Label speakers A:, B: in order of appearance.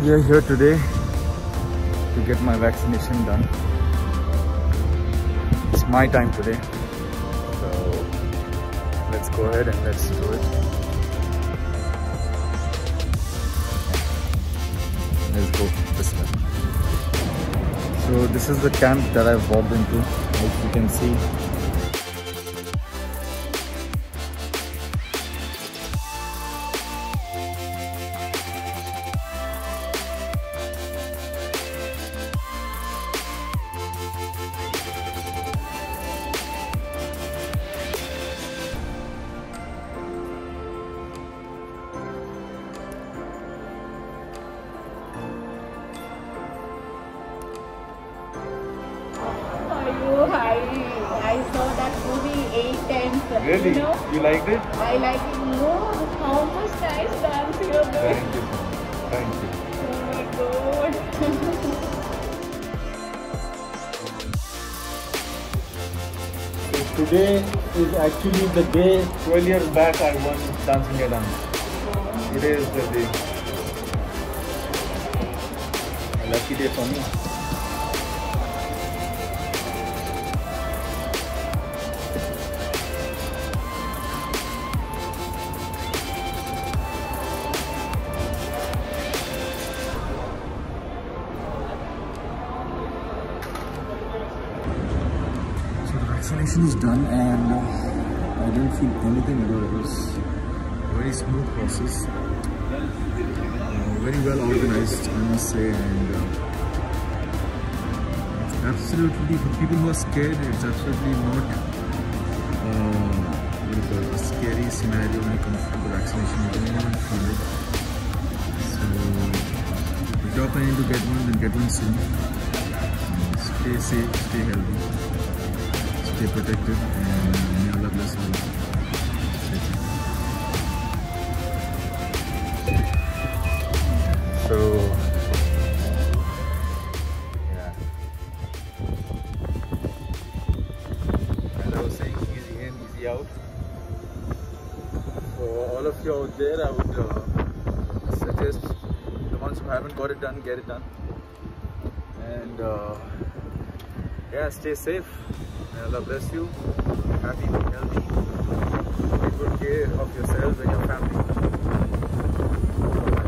A: we are here today to get my vaccination done. It's my time today, so let's go ahead and let's do it. Let's go this way. So this is the camp that I've walked into, as you can see.
B: Hi, I saw that movie 8 times.
A: Really?
B: You know?
A: You liked it?
B: I like it more. How much nice dance you are doing.
A: Thank you. Thank you.
B: Oh my god.
A: So today is actually the day 12 years back I won Dancing a Dance. Today is the day. A lucky day for me. Vaccination is done and I didn't feel anything at all. It was a very smooth process, very well organized, I must say, and absolutely, for people who are scared, it's absolutely not a scary scenario when it comes to the vaccination. You don't even feel it. So if you're planning to get one, then get one soon. Stay safe, stay healthy. Stay protected, and may Allah bless you. So, yeah. As I was saying, easy in, easy out. For all of you out there, I would suggest the ones who haven't got it done, get it done. And yeah, stay safe. May Allah bless you. Happy, be healthy. Take good care of yourselves and your family.